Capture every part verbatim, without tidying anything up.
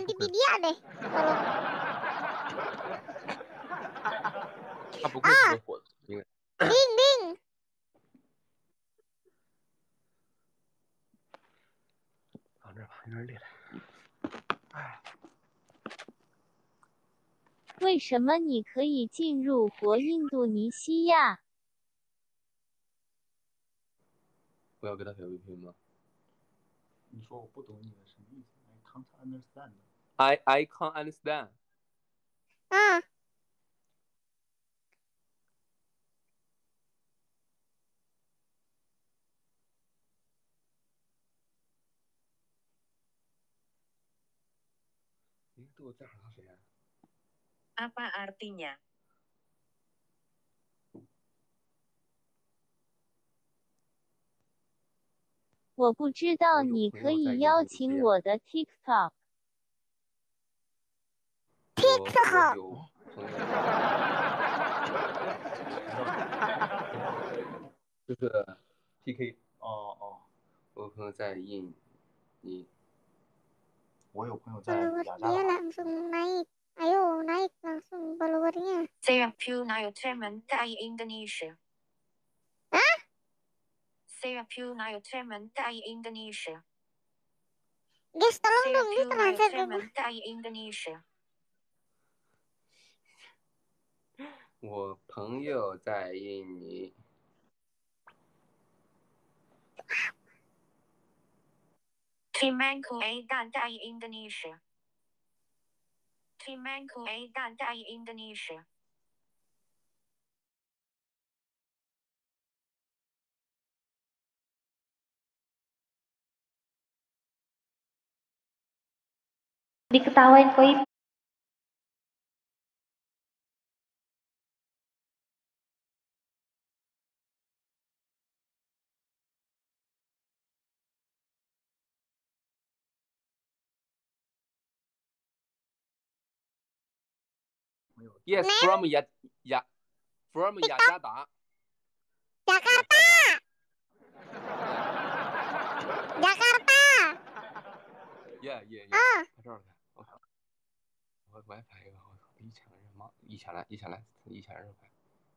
ganti Vidya deh. Kalau 他不会是个火字，因为 Bing Bing 放这儿吧，有点累了。哎， 为什么你可以进入活印度尼西亚？ 不要跟他 P V P 吗？ 你说我不懂你的什么意思 ？I can't understand. I I can't understand. 嗯， 哎，对我在喊他谁呀 ？Apa artinya？ 我不知道，你可以邀请我的 TikTok。 我我有朋友，就是 P K。 哦哦， 我有朋友在印尼， 我有朋友在 followers 雅加 dia 达。 langsung naik. Ayo naik langsung followernya. Saya punya teman dari Indonesia. Hah? Saya punya teman dari Indonesia. Guys, tolong Saya dong di punya translate ke gue. teman dari Indonesia. 我朋友在印尼。 Temanku ada dari Indonesia. Temanku ada dari Indonesia. Diketawain koi. Yes, from Ya Ya, from Yajadah. Jakarta. Jakarta. Yeah, yeah, yeah. 啊， 拍照看，我靠，我我还拍一个，我靠，一千个人吗？一千来，一千来，一千人拍。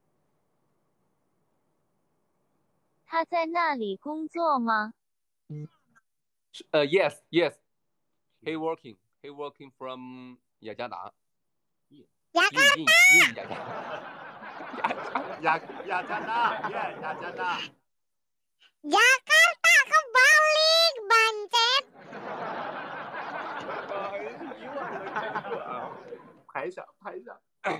他在那里工作吗？ 呃、uh, ，Yes, Yes. He working, he working from 雅加达。 雅加印印印雅加雅雅加达，耶，雅加达。 Jakarta kebalik, bancet. 哎，一万人这个啊，拍一下，拍一下。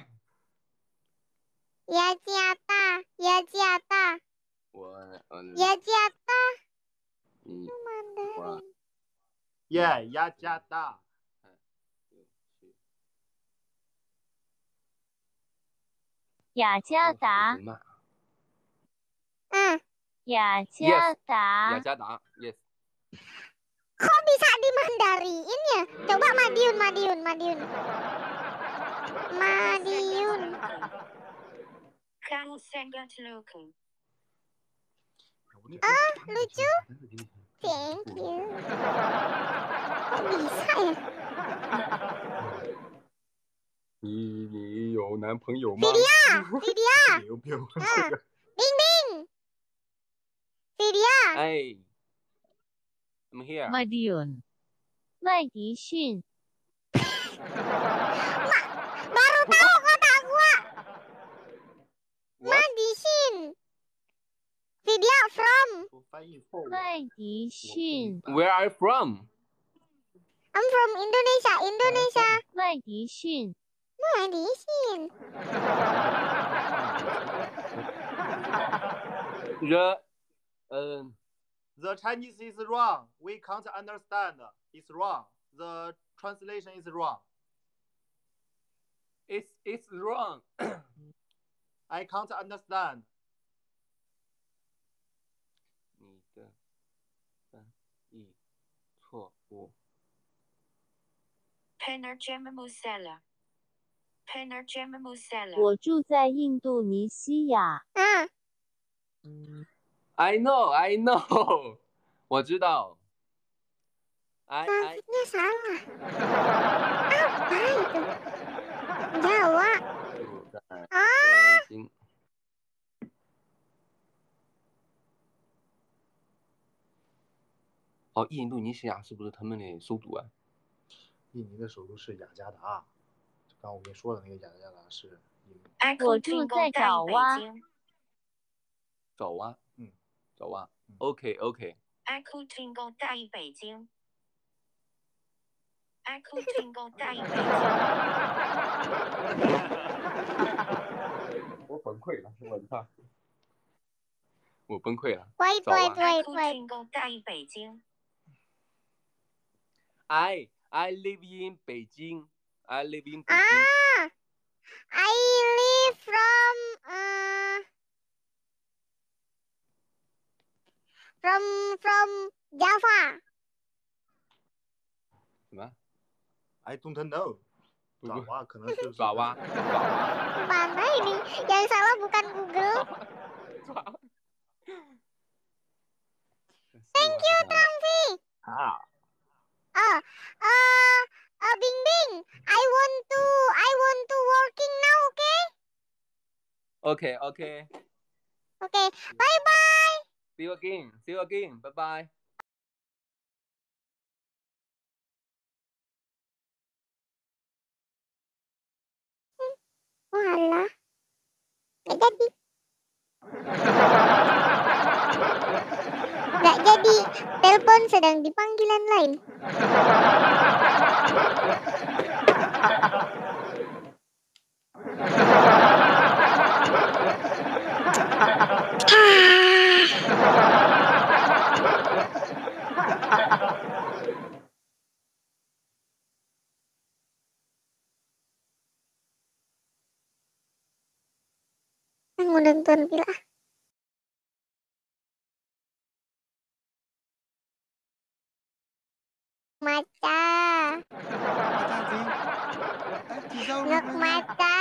雅加达，雅加达， 我嗯。 雅加达。 嗯。 我。 耶，雅加达。 雅加达。 嗯。 雅加达。 雅加达 ，Yes。 Kok bisa di Mandariin ya? Coba Madiun, Madiun, Madiun. Madiun. Kamu sangat lucu. Ah, lucu. Thank you. Kok bisa ya? 你你有男朋友吗 ？Vidya, Vidya. 有病。 啊，冰冰。Vidya. 哎 ，I'm here. Madiun. 麦迪逊。 Baru tahu kota gua. Madison. Vidya from. 麦迪逊。 Where are you from? I'm from Indonesia, Indonesia. 麦迪逊。 Madison. The, uh, the Chinese is wrong. We can't understand. It's wrong. The translation is wrong. It's it's wrong. I can't understand. 你的翻译错误。 Penerjemah Musala. Penerjemah Musala. 我住在印度尼西亚。 嗯。 I know, I know. 我知道。I I. Maksudnya salah. 哦，印度尼西亚是不是他们的首都啊？ 印尼的首都是雅加达，刚刚我跟你说的那个雅加达是印尼。 我住在爪哇。 爪哇， 嗯， 爪哇。OK OK。 Aku Twinkle 大于北京。Aku Twinkle 大于北京。 我崩溃了，我操！我崩溃了。 Wait, 爪哇。 wait, wait, Aku wait. Twinkle 大于北京。 I I live in Beijing. I live in Beijing. Ah, I live from uh, from from Java. 什么？ I don't know. 不爪哇可能是爪哇。爪哇。 Mana ini? Yang salah bukan Google. Thank you, Tangfi. 啊。 Uh, uh, uh, Bing Bing, I want to, I want to working now, okay? Okay okay. Okay, bye bye. See you again. See you again. Bye bye. Walah, nggak jadi. Nggak jadi, telepon sedang di panggilan lain. Mau nonton pila. Maca. Ngọc Ngọc Maca.